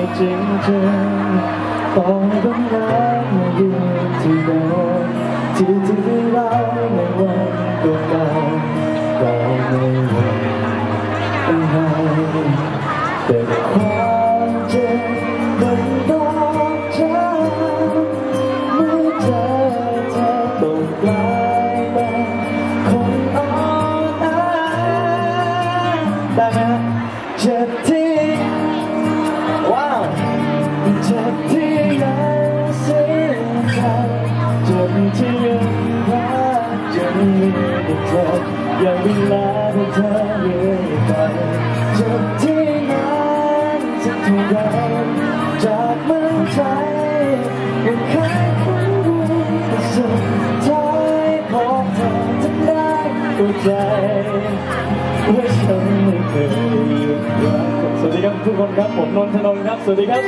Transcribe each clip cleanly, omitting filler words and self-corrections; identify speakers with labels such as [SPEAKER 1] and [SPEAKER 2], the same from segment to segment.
[SPEAKER 1] จริงจังต่อให้บางวันมายืนที่เดิมที่เราในวันเก่าๆก็ไม่หวั่นอะไรแต่ความเจ็บมันต้องจำเมื่อเธอต้องกลายเป็นคนอ่อนแอได้ไหมฮะเจ็บที่ว้าวเจ็บที่ยังเสียใจเจ็บที่ยังรักยังมีแต่เธอยังดูแลเธอเรื่อยไปเจ็บที่นั้นจะถูกได้จากเมืองไทยยังแค่คนดูแต่สุดท้ายพบเธอจะได้เข้าใจว่าฉันไม่เคยหยุดรักสวัสดีครับทุกคนครับผมนนทนนท์ครับสวัสดีครับ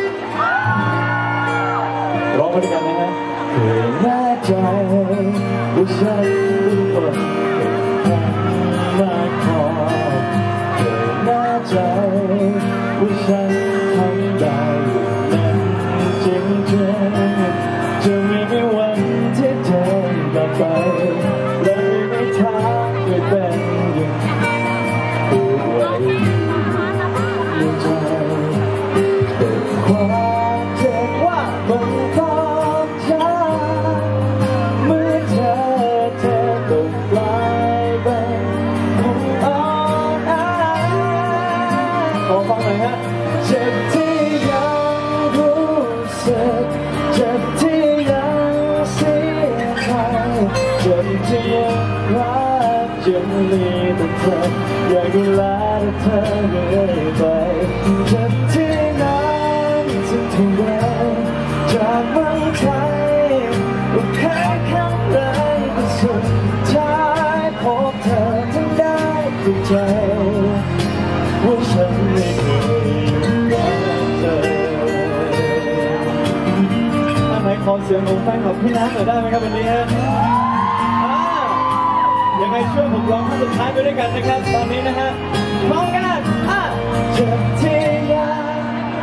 [SPEAKER 1] ร้องไปด้วยกันนะฮะเคยแน่ใจว่าฉันเป็นคนมากพอเคยแน่ใจว่าฉันทำได้อย่างนั้นจริงๆจะมีไม่วันที่เธอกลับไปและไม่ทางจะเป็นอย่างตัวไว้ในใจแต่ความเจ็บว่ามันต้องจำเมื่อเธอต้องกลายเป็นคนอ่อนแอขอฟังหน่อยฮะเจ็บที่ยังรู้สึกเจ็บที่ยังเสียใจเจ็บที่ยังรักยังมีแต่เธออยากดูแลเธอเรื่อยไปเจ็บที่นั้นจะถูกแรงจากเมืองไทยว่าแค่ครั้งแรกก็สุดท้ายพบเธอจึงได้เข้าใจว่าฉันไม่เคยรักเธอท่านไหนขอเสียงของแฟนคลับพี่น้ำหน่อยได้ไหมครับวันนี้ฮะยังไงช่วยผมร้องท่อนสุดท้ายไปด้วยกันนะครับตอนนี้นะฮะพร้อมกันเจ็บที่ยัง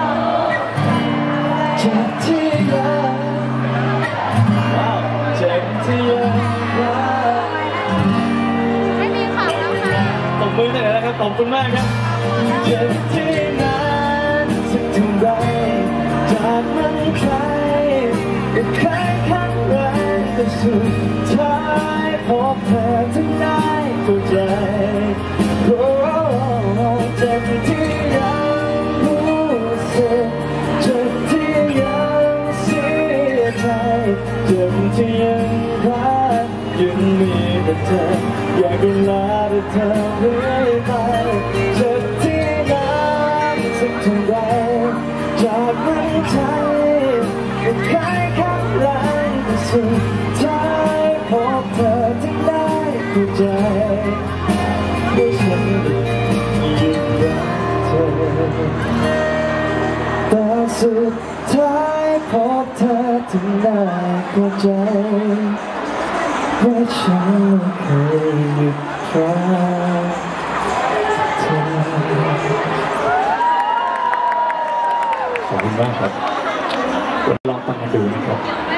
[SPEAKER 1] เจ็บที่ยังว้าวเจ็บที่ยังรักไม่มีข่าวแล้วค่ะตบมือหน่อยนะครับขอบคุณมากครับเจ็บที่นั้นสักเท่าไรจากมันใครก็แค่ครั้งแรกแต่สุดท้ายพบเธอจึงได้เข้าใจโอ้เจ็บที่ยังรู้สึกเจ็บที่ยังเสียใจเจ็บที่ยังรักยังมีแต่เธออยากดูแลเธอเรื่อยไปเจ็บที่นั้นสักเท่าไรจากเมืองไทยก็แค่ครั้งแรกแต่สุดท้ายพบเธอจึงได้เข้าใจว่าฉันยังรักเธอแต่สุดท้ายพบเธอจึงได้เข้าใจว่าฉันไม่เคยหยุดรักเธอขอบคุณมากครับลองฟังกันดูนะครับ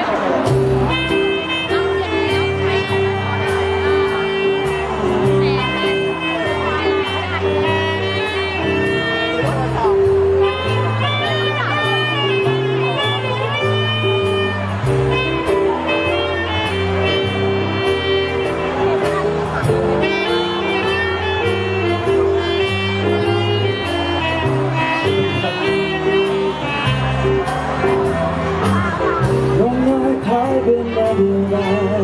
[SPEAKER 1] เป็นอะไร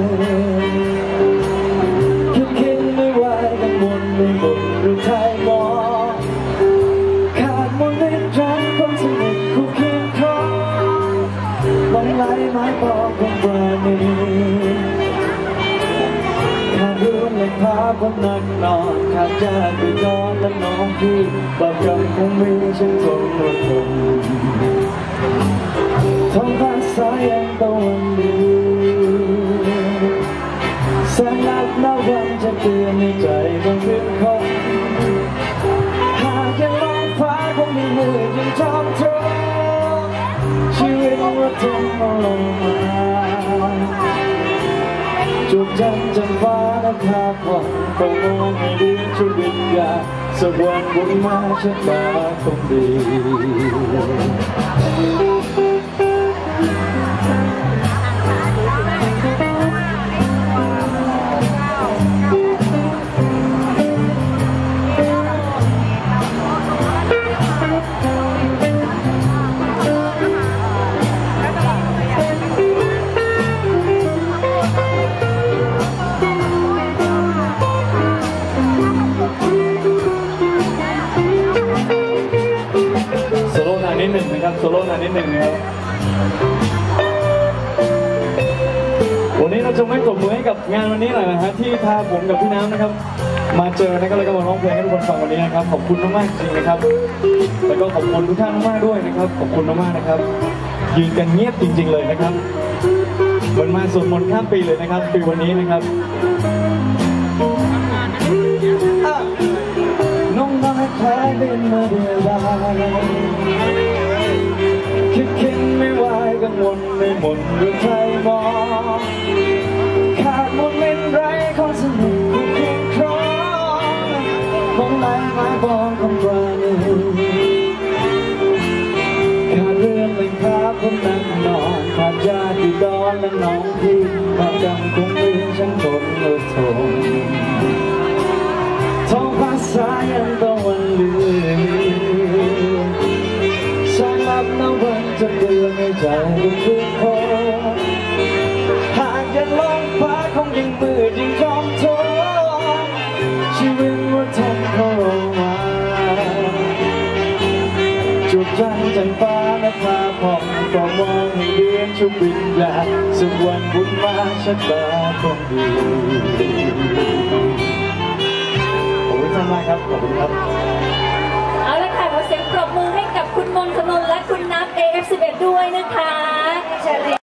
[SPEAKER 1] คิดไม่ไหวกังวลไม่หมดหรือไทยมองขาดมนต์เล่นรักคนสนิทคู่เคียงคองลงไหลไม้ปอกคนปราณีขาดรุ่นเล่นพาคนนักนอนขาดญาติพี่น้องและน้องพี่บาปกรรมคงมีฉันคงอดทนท้องฟ้าสายยังตะวันดีแสนนักนับวันจะเตือนในใจของทุกคนหากยังมองฟ้าคงมีมือยังจอมทนทงลงมาจุดจันทร์จันฟ้าและภาพวันก็มองให้ดีชุดวิญญาสักวันบุญมาชะตาคงดีนิดหนึ่งนะครับโซโล่นิดหนึ่งนะครับวันนี้เราจะไม่ตบมือให้กับงานวันนี้หน่อยนะฮะที่พาผมกับพี่น้ำนะครับมาเจอนะครับแล้วก็มาร้องเพลงให้ทุกคนฟังวันนี้นะครับขอบคุณมากๆจริงนะครับแล้วก็ขอบคุณทุกท่านมากด้วยนะครับขอบคุณมากๆนะครับยืนกันเงียบจริงๆเลยนะครับเหมือนมาสวดมนต์ข้ามปีเลยนะครับปีวันนี้นะครับน้องน้อยคล้ายเป็นมาเดียวดายคิดไม่ไหวกังวลไม่หมดหรือใครมองขาดโมเมนต์ไรของสนุกคู่เคียงครองคงไม่มาบอกคำปราณีขาดเรื่องเป็นภาพผมนั่งนอนขาดญาติดอนและน้องพี่มาจำคงมีฉันทนอดทนท้องฟ้าสายันตะวันเลือนสายลับน้ำวันจะเดือดในใจทุกคนหากยังลองฟ้าคงยิ่งมืดยิ่งคอมโทชีวิตว่าทนเขาลงมาจุดจันทร์จันฟ้าและฟ้าผ่องก็มองให้เดือนชุบวิญญาณสักวันบุญมาชะตาคงดีขอบคุณมากครับขอบคุณครับ
[SPEAKER 2] เอาละค่ะขอเสียงปรบมือให้กับคุณมนต์ ธนนท์และคุณนับ AF11 ด้วยนะคะ